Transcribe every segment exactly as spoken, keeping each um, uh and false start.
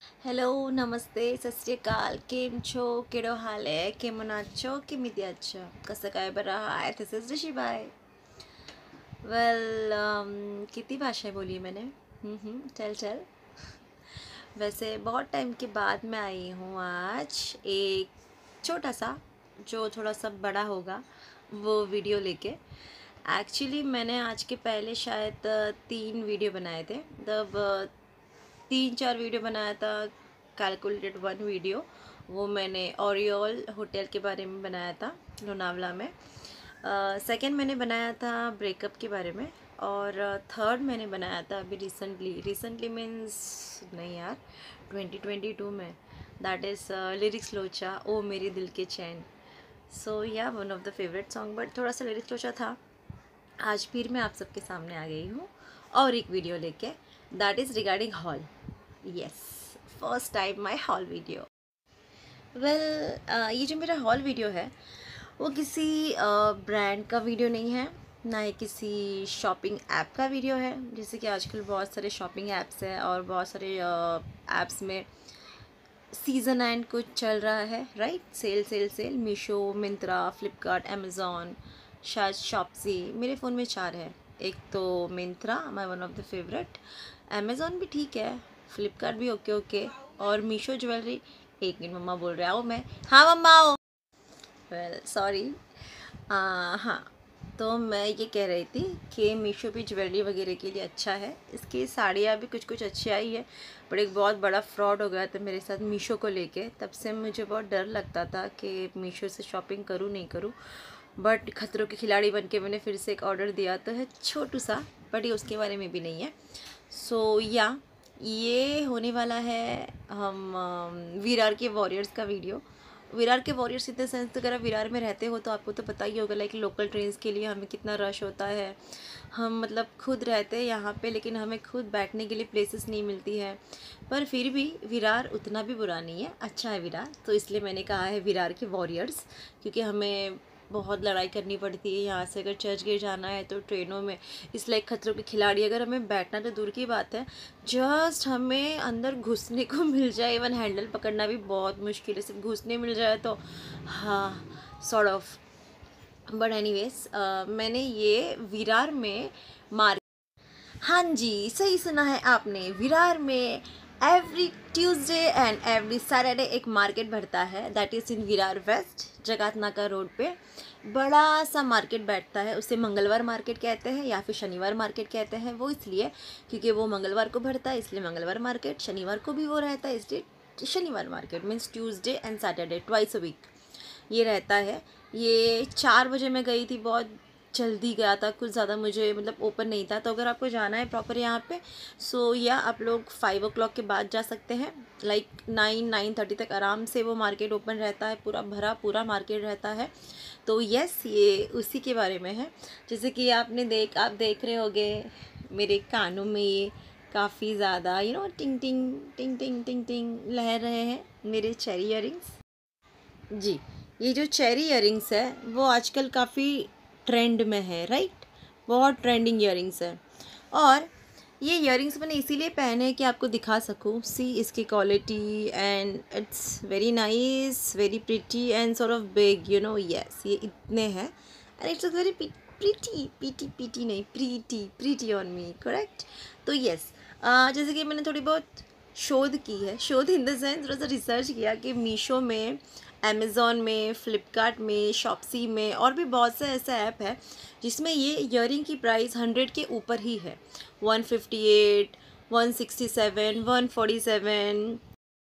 Hello नमस्ते सत श्री अकाल केम छो केड़ो हाल है केमन आछो केमिति आछो कसं काय बरं आहे दिस इज ऋषि भाई वेल कितनी भाषाएं बोली मैंने हम्म हम्म चल चल वैसे बहुत टाइम के बाद मैं आई हूँ आज एक छोटा सा जो थोड़ा सा बड़ा होगा वो वीडियो लेके। एक्चुअली मैंने आज के पहले शायद अ, तीन वीडियो बनाए थे तब तीन चार वीडियो बनाया था। कैलकुलेटेड वन वीडियो वो मैंने ओरियोल होटल के बारे में बनाया था लोनावला में। सेकंड मैंने बनाया था ब्रेकअप के बारे में। और थर्ड मैंने बनाया था अभी रिसेंटली रिसेंटली मीन्स नहीं यार ट्वेंटी ट्वेंटी टू में, दैट इज़ लिरिक्स लोचा ओ मेरे दिल के चैन। So yeah one of the favourite song but थोड़ा सा लिरिक्स लोचा था। आज फिर मैं आप सबके सामने आ गई हूँ और एक वीडियो लेके, that is regarding haul. Yes, first time my haul video. Well ये जो मेरा हॉल वीडियो है वो किसी ब्रांड का वीडियो नहीं है, ना ही किसी शॉपिंग ऐप का वीडियो है। जैसे कि आजकल बहुत सारे शॉपिंग ऐप्स हैं और बहुत सारे ऐप्स में सीज़न एंड कुछ चल रहा है, right? Sale sale sale Meesho, Myntra, Flipkart, Amazon, शायद शॉप्सी। मेरे फ़ोन में चार है। एक तो Myntra my one of the favourite, Amazon भी ठीक है, फ्लिपकार्ट भी ओके ओके, और मीशो ज्वेलरी। एक मिनट, मम्मा बोल रहे आओ मैं, हाँ मम्मा आओ। Well sorry. हाँ, तो मैं ये कह रही थी कि मीशो भी ज्वेलरी वगैरह के लिए अच्छा है। इसकी साड़ियाँ भी कुछ कुछ अच्छी आई है, बट एक बहुत बड़ा फ्रॉड हो गया था मेरे साथ मीशो को लेके। तब से मुझे बहुत डर लगता था कि मीशो से शॉपिंग करूँ नहीं करूँ। बट खतरों के खिलाड़ी बन के मैंने फिर से एक ऑर्डर दिया तो है छोटू सा, बट ये उसके बारे में भी नहीं है। सो so, या ये होने वाला है हम विरार के वॉरियर्स का वीडियो। विरार के वॉरियर्स इन द सेंस, तो अगर आप विरार में रहते हो तो आपको तो पता ही होगा लाइक लोकल ट्रेन्स के लिए हमें कितना रश होता है। हम मतलब खुद रहते हैं यहाँ पे, लेकिन हमें खुद बैठने के लिए प्लेसेस नहीं मिलती है। पर फिर भी विरार उतना भी बुरा नहीं है, अच्छा है विरार। तो इसलिए मैंने कहा है विरार के वॉरियर्स, क्योंकि हमें बहुत लड़ाई करनी पड़ती है यहाँ से। अगर चर्च गेट जाना है तो ट्रेनों में इसलिए खतरों के खिलाड़ी, अगर हमें बैठना तो दूर की बात है, जस्ट हमें अंदर घुसने को मिल जाए, इवन हैंडल पकड़ना भी बहुत मुश्किल है, सिर्फ घुसने मिल जाए तो हाँ सॉर्ट ऑफ। बट एनीवेज मैंने ये विरार में मार हाँ जी, सही सुना है आपने। विरार में every Tuesday and every Saturday एक मार्केट भरता है, that is in Virar west, Jagat Naka road पे। बड़ा सा मार्केट बैठता है, उसे मंगलवार मार्केट कहते हैं या फिर शनिवार मार्केट कहते हैं। वो इसलिए क्योंकि वो मंगलवार को भरता है, इसलिए मंगलवार मार्केट। शनिवार को भी वो रहता है, इसलिए शनिवार market. Means Tuesday and Saturday twice a week ये रहता है। ये चार बजे मैं गई थी, बहुत जल्दी गया था, कुछ ज़्यादा मुझे मतलब ओपन नहीं था। तो अगर आपको जाना है प्रॉपर यहाँ पे, सो या आप लोग फाइव ओ क्लॉक के बाद जा सकते हैं। लाइक नाइन नाइन थर्टी तक आराम से वो मार्केट ओपन रहता है, पूरा भरा पूरा मार्केट रहता है। तो यस, ये उसी के बारे में है। जैसे कि आपने देख आप देख रहे होगे मेरे कानों में ये काफ़ी ज़्यादा यू नो टिंग टिंग टिंग टिंग टिंग टिंग लहर रहे हैं मेरे चेरी इयरिंग्स। जी, ये जो चेरी इयरिंग्स है वो आजकल काफ़ी ट्रेंड में है, राइट? बहुत ट्रेंडिंग इयरिंग्स है। और ये इयरिंग्स मैंने इसीलिए पहने हैं कि आपको दिखा सकूं। सी इसकी quality and it's very nice, very pretty and sort of big, you know. Yes, ये इतने हैं and it's very pretty pretty pretty नहीं pretty pretty on me, correct? तो यस, जैसे कि मैंने थोड़ी बहुत शोध की है, शोध इन द सेंस थोड़ा सा रिसर्च किया कि मीशो में, अमेज़ॉन में, फ़्लिपकार्ट में, शॉप्सी में और भी बहुत से ऐसा ऐप है जिसमें ये ईयरिंग की प्राइस हंड्रेड के ऊपर ही है। One fifty eight, one sixty seven, one forty seven.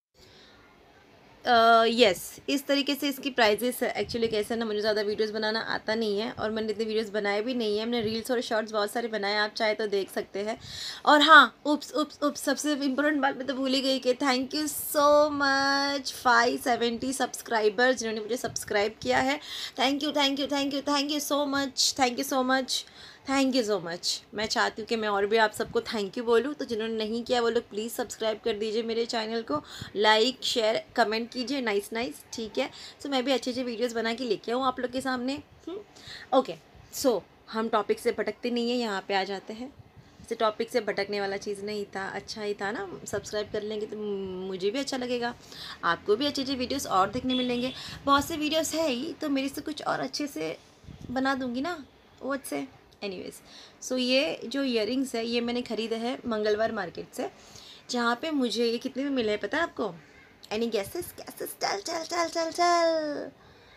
Yes, इस तरीके से इसकी प्राइजेस है। एक्चुअली कैसे ना, मुझे ज़्यादा वीडियोस बनाना आता नहीं है और मैंने इतने वीडियोस बनाए भी नहीं है। मैंने रील्स और शॉर्ट्स बहुत सारे बनाए, आप चाहे तो देख सकते हैं। और हाँ, उप्स उप्स उप्स सबसे इम्पोर्टेंट बात मैं तो भूल ही गई कि thank you so much five seventy subscribers जिन्होंने मुझे सब्सक्राइब किया है। Thank you thank you thank you thank you so much, thank you so much, thank you so much. मैं चाहती हूँ कि मैं और भी आप सबको थैंक यू बोलूँ, तो जिन्होंने नहीं किया वो लोग प्लीज़ सब्सक्राइब कर दीजिए मेरे चैनल को, लाइक शेयर कमेंट कीजिए, नाइस नाइस, ठीक है? सो मैं भी अच्छी अच्छी वीडियोस बना के लेके आऊँ आप लोग के सामने। ओके, सो हम टॉपिक से भटकते नहीं हैं, यहाँ पे आ जाते हैं। ऐसे टॉपिक से भटकने वाला चीज़ नहीं था, अच्छा ही था ना। सब्सक्राइब कर लेंगे तो मुझे भी अच्छा लगेगा, आपको भी अच्छे अच्छे वीडियोस और देखने मिलेंगे। बहुत से वीडियोस है ही तो मेरे से कुछ और अच्छे से बना दूँगी ना, वो से एनीवेज। सो ये जो इयररिंग्स है ये मैंने ख़रीदे हैं मंगलवार मार्केट से, जहाँ पे मुझे ये कितने में मिले हैं पता है आपको? Any guesses? गेसेस? चल चल चल चल चल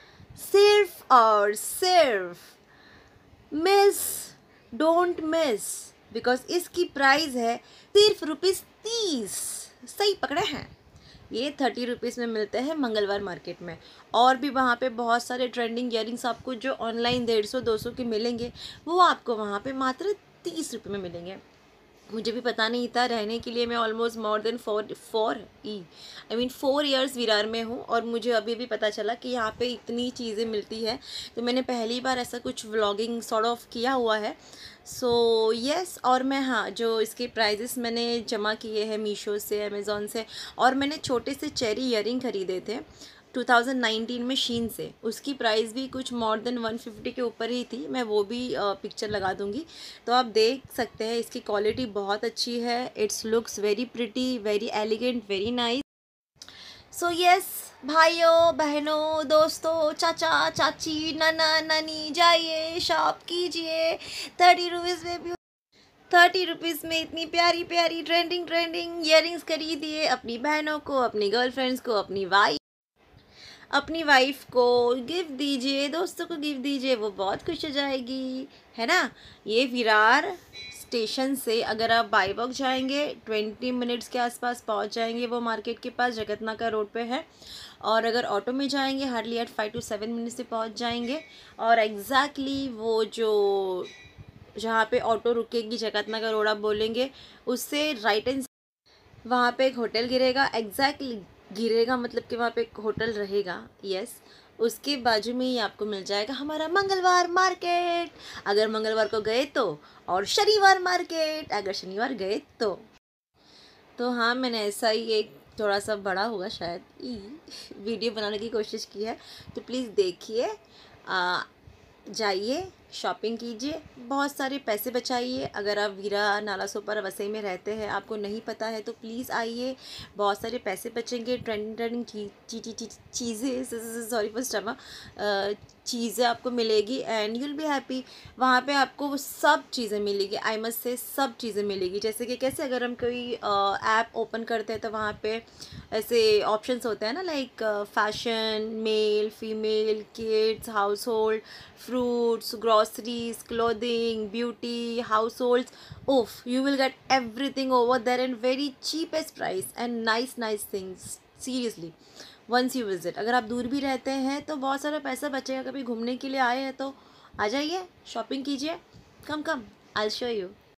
सिर्फ और सिर्फ मिस, डोंट मिस, बिकॉज इसकी प्राइस है सिर्फ रुपीज़ तीस। सही पकड़े हैं, ये थर्टी रुपीज़ में मिलते हैं मंगलवार मार्केट में। और भी वहाँ पे बहुत सारे ट्रेंडिंग इयरिंग्स आपको जो ऑनलाइन डेढ़ सौ दो सौ के मिलेंगे, वो आपको वहाँ पे मात्र तीस रुपये में मिलेंगे। मुझे भी पता नहीं था, रहने के लिए मैं almost more than four four uh I mean four years Virar में हूँ, और मुझे अभी भी पता चला कि यहाँ पे इतनी चीज़ें मिलती है। तो मैंने पहली बार ऐसा कुछ व्लॉगिंग सॉर्ट ऑफ किया हुआ है। सो so, यस yes, और मैं हाँ जो इसके प्राइजेस मैंने जमा किए हैं मीशो से, अमेज़ॉन से, और मैंने छोटे से चेरी इयरिंग ख़रीदे थे टू थाउजेंड नाइनटीन में शीन से। उसकी प्राइस भी कुछ मोर देन वन फिफ्टी के ऊपर ही थी, मैं वो भी पिक्चर लगा दूंगी तो आप देख सकते हैं। इसकी क्वालिटी बहुत अच्छी है, it's looks very pretty, very elegant, very nice. So yes भाइयों बहनों दोस्तों चाचा चाची नाना नानी, जाइए शॉप कीजिए। थर्टी रुपीज़ में भी थर्टी रुपीज़ में इतनी प्यारी प्यारी ट्रेंडिंग ट्रेंडिंग इयरिंग्स खरीदिए अपनी बहनों को, अपनी गर्लफ्रेंड्स को, अपनी वाइफ अपनी वाइफ को गिफ्ट दीजिए, दोस्तों को गिफ्ट दीजिए, वो बहुत खुश हो जाएगी, है ना। ये विरार स्टेशन से अगर आप बाई वॉक जाएंगे ट्वेंटी मिनट्स के आसपास पहुंच जाएंगे, वो मार्केट के पास जगतनाका रोड पे है। और अगर ऑटो में जाएंगे hardly at five to seven minutes से पहुंच जाएंगे। और एग्जैक्टली वो जो जहाँ पे ऑटो रुकेगी जगतनाका रोड आप बोलेंगे, उससे राइट एंड वहाँ पे एक होटल गिरेगा। एग्जैक्टली गिरेगा मतलब कि वहाँ पे एक होटल रहेगा, यस। उसके बाजू में ही आपको मिल जाएगा हमारा मंगलवार मार्केट अगर मंगलवार को गए तो, और शनिवार मार्केट अगर शनिवार गए तो। तो हाँ, मैंने ऐसा ही एक थोड़ा सा बड़ा होगा शायद ई वीडियो बनाने की कोशिश की है, तो प्लीज़ देखिए, जाइए शॉपिंग कीजिए, बहुत सारे पैसे बचाइए। अगर आप वीरा नालासोपारा वसई में रहते हैं, आपको नहीं पता है, तो प्लीज़ आइए, बहुत सारे पैसे बचेंगे। ट्रेंडिंग ट्रेंडिंग चीज़ें, सॉरी फॉर स्टमा, चीज़ें आपको मिलेगी and you will be happy. वहाँ पे आपको वो सब चीज़ें मिलेगी, आई मस्ट से सब चीज़ें मिलेगी। जैसे कि कैसे अगर हम कोई ऐप ओपन करते हैं तो वहाँ पे ऐसे ऑप्शंस होते हैं ना, like fashion, male female, kids, household, fruits, groceries, clothing, beauty, household, oof you will get everything over there and very cheapest price and nice nice things, seriously once you visit. अगर आप दूर भी रहते हैं तो बहुत सारा पैसा बचेगा, कभी घूमने के लिए आए हैं तो आ जाइए, शॉपिंग कीजिए, come come, I will show you.